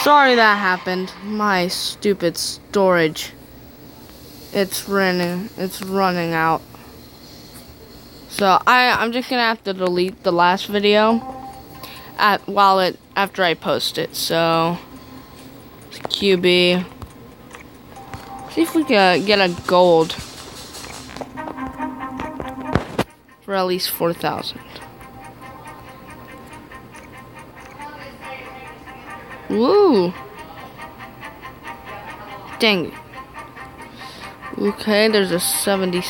Sorry that happened. My stupid storage. It's running out. So I'm just gonna have to delete the last video after I post it. So QB. See if we can get a gold for at least 4,000. Woo! Dang it. Okay, there's a 76.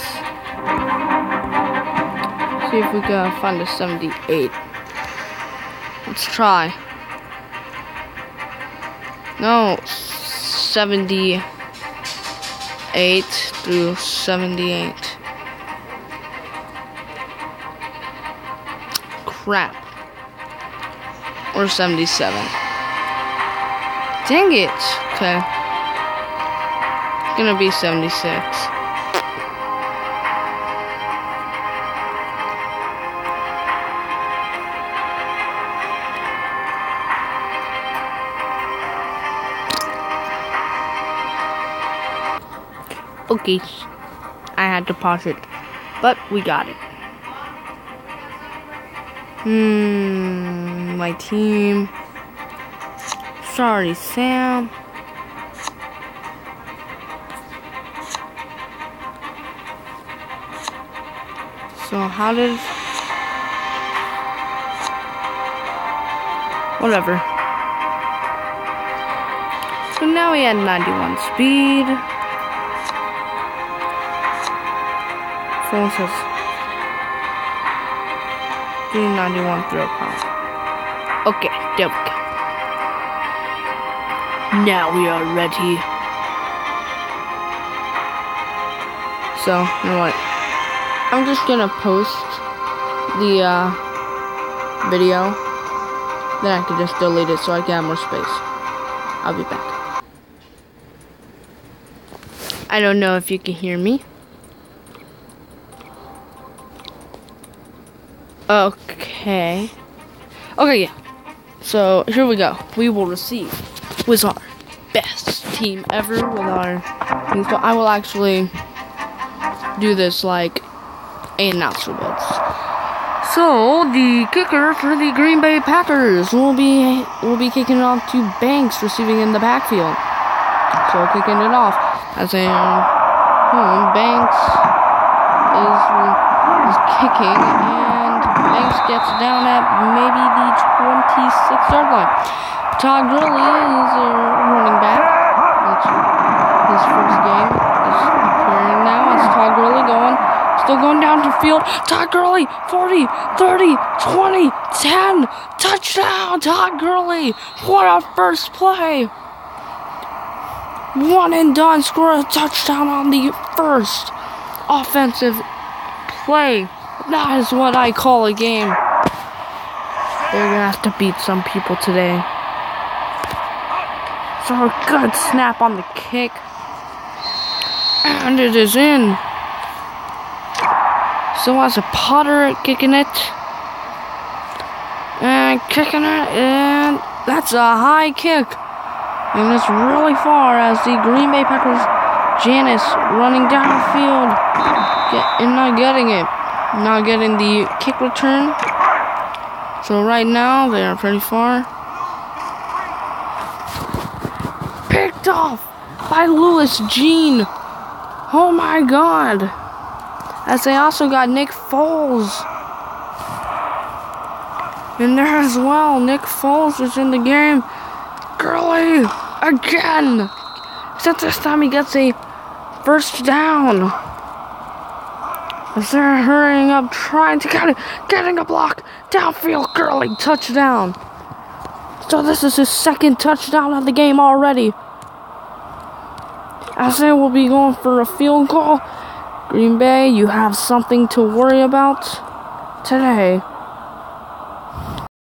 See if we can find a 78. Let's try. No, 78 through 78. Crap. Or 77. Dang it. Okay. It's gonna be 76. Okay, I had to pause it, but we got it. My team. Sorry, Sam. So how did... Whatever. So now we had 91 speed. Phone says 391 throw power. Okay, there we go. Now we are ready. So, you know what? I'm just gonna post the video. Then I can just delete it so I can have more space. I'll be back. I don't know if you can hear me. Okay, yeah. So here we go. We will receive with our best team ever with our team. So I will actually do this like an announcer would. So the kicker for the Green Bay Packers will be kicking it off to Banks, receiving in the backfield. So kicking it off as a Banks is kicking, and Banks gets down at maybe the 26-yard line. Todd Gurley is a running back. That's his first game is appearing now. It's Todd Gurley still going down the field. Todd Gurley, 40, 30, 20, 10, touchdown, Todd Gurley. What a first play. One and done, score a touchdown on the first offensive play. That is what I call a game. They're gonna have to beat some people today. So a good snap on the kick. And it is in. So as a Potter kicking it. And kicking it. And that's a high kick. And it's really far as the Green Bay Packers, Janis running downfield. And not getting it. Not getting the kick return. So right now they are pretty far. Picked off by Lewis Jean. Oh my god. As they also got Nick Foles in there as well. Nick Foles is in the game. Gurley again. Except this time he gets a first down. As they're hurrying up, trying to get it, getting a block, downfield, Gurley, touchdown. So this is his second touchdown of the game already. As they will be going for a field goal. Green Bay, you have something to worry about today.